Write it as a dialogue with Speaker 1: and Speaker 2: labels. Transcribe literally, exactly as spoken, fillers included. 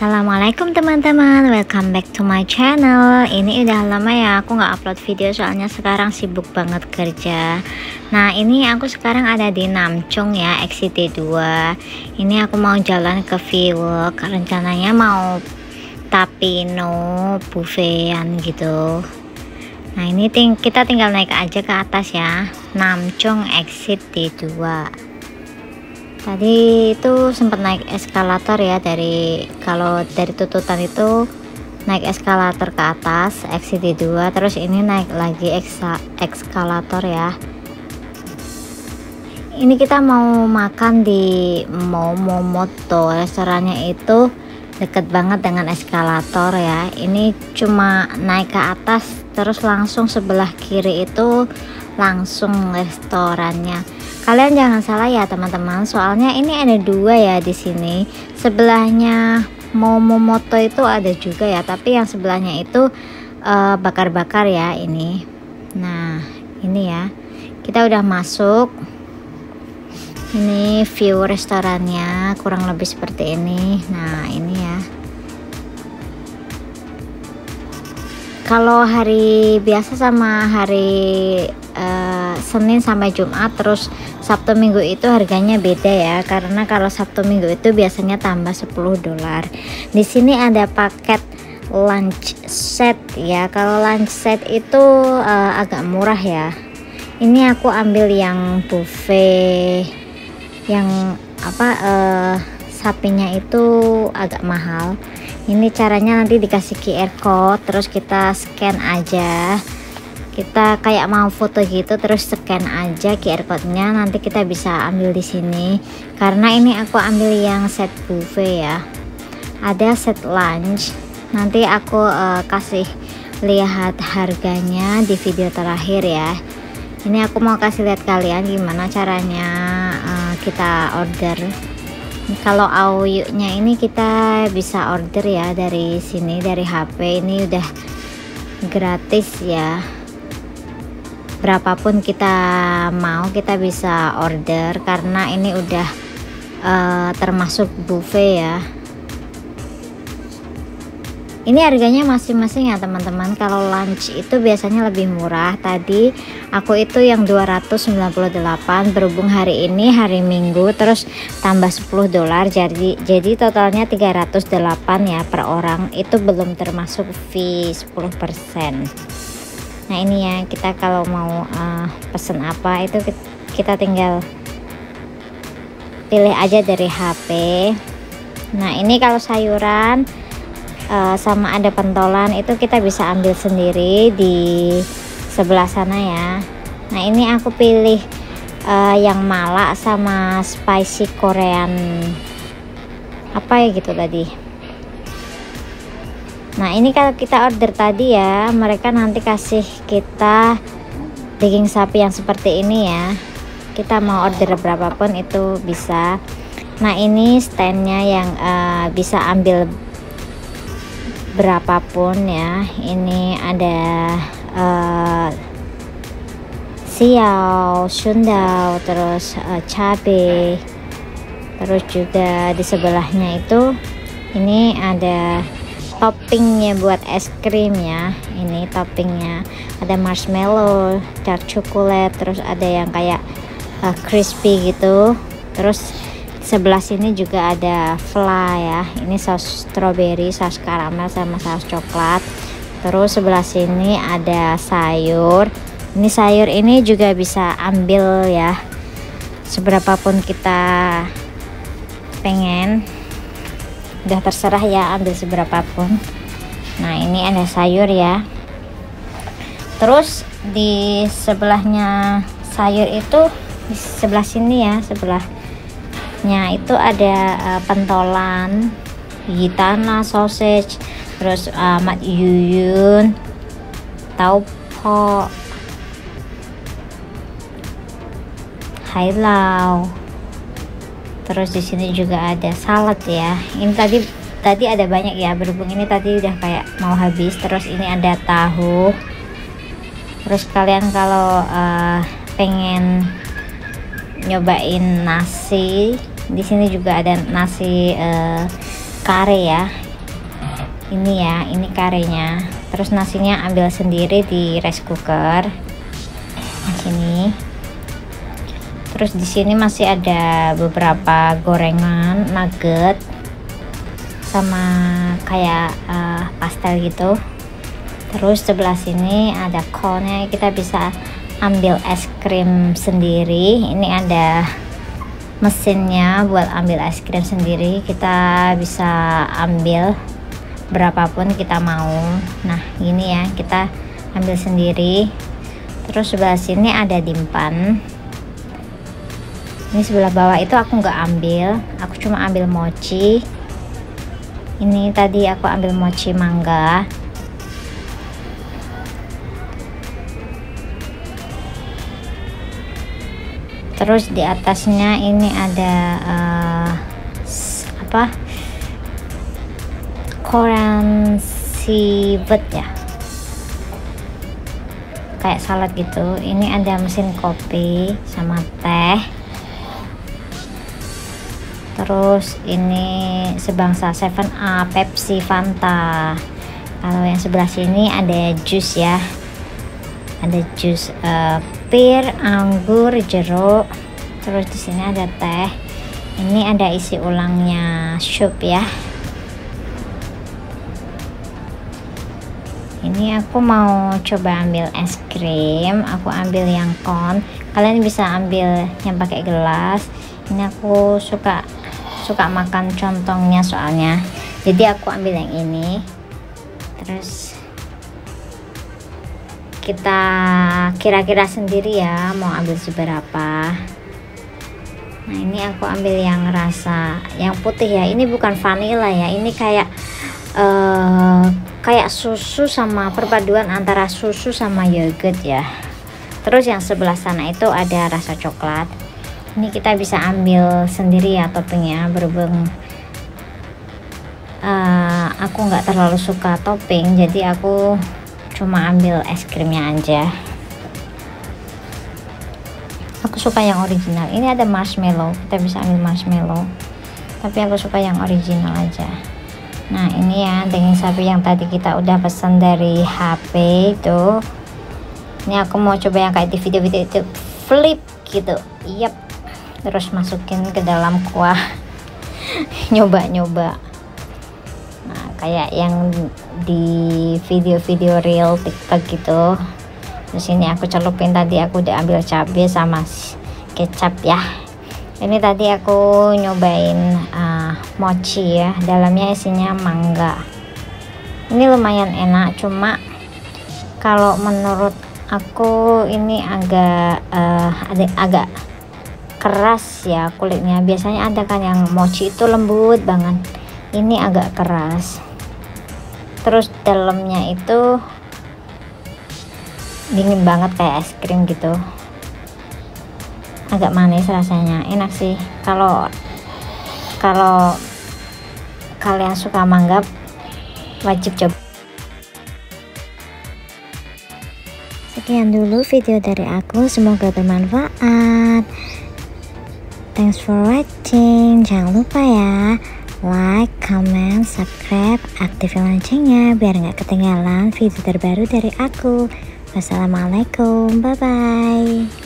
Speaker 1: Assalamualaikum teman-teman, welcome back to my channel. Ini udah lama ya aku nggak upload video soalnya sekarang sibuk banget kerja. Nah ini aku sekarang ada di Namchong ya, X C T dua. Ini aku mau jalan ke Vworld, rencananya mau Tapino buffetan gitu. Nah ini ting kita tinggal naik aja ke atas ya, Namchong X C T dua. Tadi itu sempat naik eskalator ya, dari kalau dari Tututan itu naik eskalator ke atas X C T dua, terus ini naik lagi eksa, eskalator ya. Ini kita mau makan di Momomoto, restorannya itu deket banget dengan eskalator ya. Ini cuma naik ke atas terus langsung sebelah kiri itu langsung restorannya. Kalian jangan salah ya teman-teman, soalnya ini ada dua ya di sini. Sebelahnya Momomoto itu ada juga ya, tapi yang sebelahnya itu bakar-bakar uh, ya ini. Nah ini ya, kita udah masuk. Ini view restorannya kurang lebih seperti ini. Nah ini ya, kalau hari biasa sama hari uh, Senin sampai Jumat terus Sabtu Minggu itu harganya beda ya, karena kalau Sabtu Minggu itu biasanya tambah sepuluh dolar. Di sini ada paket lunch set ya. Kalau lunch set itu uh, agak murah ya. Ini aku ambil yang buffet yang apa uh, sapinya itu agak mahal. Ini caranya nanti dikasih Q R code, terus kita scan aja. Kita kayak mau foto gitu, terus scan aja Q R code-nya, nanti kita bisa ambil di sini. Karena ini aku ambil yang set buffet ya. Ada set lunch. Nanti aku uh, kasih lihat harganya di video terakhir ya. Ini aku mau kasih lihat kalian gimana caranya uh, kita order. Kalau A O U-nya ini kita bisa order ya dari sini, dari H P. Ini udah gratis ya. Berapapun kita mau kita bisa order, karena ini udah uh, termasuk buffet ya. Ini harganya masing-masing ya teman-teman. Kalau lunch itu biasanya lebih murah. Tadi aku itu yang dua ratus sembilan puluh delapan, berhubung hari ini hari Minggu terus tambah sepuluh dolar, jadi jadi totalnya tiga ratus delapan ya per orang. Itu belum termasuk fee sepuluh persen. Nah ini ya, kita kalau mau uh, pesen apa itu kita tinggal pilih aja dari H P. Nah ini kalau sayuran uh, sama ada pentolan itu kita bisa ambil sendiri di sebelah sana ya. Nah ini aku pilih uh, yang mala sama spicy Korean apa ya gitu tadi. Nah ini kalau kita order tadi ya, mereka nanti kasih kita daging sapi yang seperti ini ya. Kita mau order berapapun itu bisa. Nah ini standnya yang uh, bisa ambil berapapun ya. Ini ada uh, siau, sundao, terus uh, cabai, terus juga di sebelahnya itu ini ada toppingnya buat es krim ya. Ini toppingnya ada marshmallow, dark chocolate, terus ada yang kayak uh, crispy gitu. Terus sebelah sini juga ada fla ya. Ini saus strawberry, saus karamel sama saus coklat. Terus sebelah sini ada sayur. Ini sayur ini juga bisa ambil ya, seberapapun kita pengen. Udah terserah ya, ambil seberapapun. Nah ini ada sayur ya. Terus di sebelahnya sayur itu di sebelah sini ya, sebelahnya itu ada uh, pentolan, gitana, sausage, terus uh, mat yuyun, taupo, hailau. Terus di sini juga ada salad ya. Ini tadi tadi ada banyak ya, berhubung ini tadi udah kayak mau habis. Terus ini ada tahu. Terus kalian kalau uh, pengen nyobain nasi, di sini juga ada nasi uh, kare ya. Ini ya, ini karenya. Terus nasinya ambil sendiri di rice cooker. Di sini. Terus di sini masih ada beberapa gorengan, nugget, sama kayak uh, pastel gitu. Terus sebelah sini ada cone, kita bisa ambil es krim sendiri. Ini ada mesinnya buat ambil es krim sendiri. Kita bisa ambil berapapun kita mau. Nah ini ya, kita ambil sendiri. Terus sebelah sini ada dimpan. Ini sebelah bawah itu aku nggak ambil, aku cuma ambil mochi. Ini tadi aku ambil mochi mangga. Terus di atasnya ini ada uh, apa? Korean seafood ya, kayak salad gitu. Ini ada mesin kopi sama teh. Terus ini sebangsa seven up, Pepsi, Fanta. Kalau yang sebelah sini ada jus ya, ada jus uh, pir, anggur, jeruk. Terus di sini ada teh. Ini ada isi ulangnya sup ya. Ini aku mau coba ambil es krim. Aku ambil yang kon. Kalian bisa ambil yang pakai gelas. Ini aku suka suka makan contongnya soalnya, jadi aku ambil yang ini. Terus kita kira-kira sendiri ya mau ambil seberapa. Nah ini aku ambil yang rasa yang putih ya, ini bukan vanilla ya, ini kayak uh, kayak susu sama perpaduan antara susu sama yogurt ya. Terus yang sebelah sana itu ada rasa coklat. Ini kita bisa ambil sendiri ya toppingnya, berhubung uh, aku nggak terlalu suka topping, jadi aku cuma ambil es krimnya aja. Aku suka yang original. Ini ada marshmallow, kita bisa ambil marshmallow, tapi aku suka yang original aja. Nah ini ya daging sapi yang tadi kita udah pesan dari H P itu. Ini aku mau coba yang kayak di video-video itu, flip gitu. Yap. Terus masukin ke dalam kuah. Nyoba-nyoba. Nah kayak yang di video-video real TikTok gitu. Terus ini aku celupin, tadi aku udah ambil cabai sama kecap ya. Ini tadi aku nyobain uh, mochi ya, dalamnya isinya mangga. Ini lumayan enak, cuma kalau menurut aku ini agak uh, ada agak keras ya kulitnya. Biasanya ada kan yang mochi itu lembut banget, ini agak keras. Terus dalamnya itu dingin banget kayak es krim gitu, agak manis rasanya, enak sih. Kalau kalau kalian suka mangga wajib coba. Sekian dulu video dari aku, semoga bermanfaat. Thanks for watching. Jangan lupa ya, like, comment, subscribe, aktifin loncengnya biar nggak ketinggalan video terbaru dari aku. Wassalamualaikum, bye bye.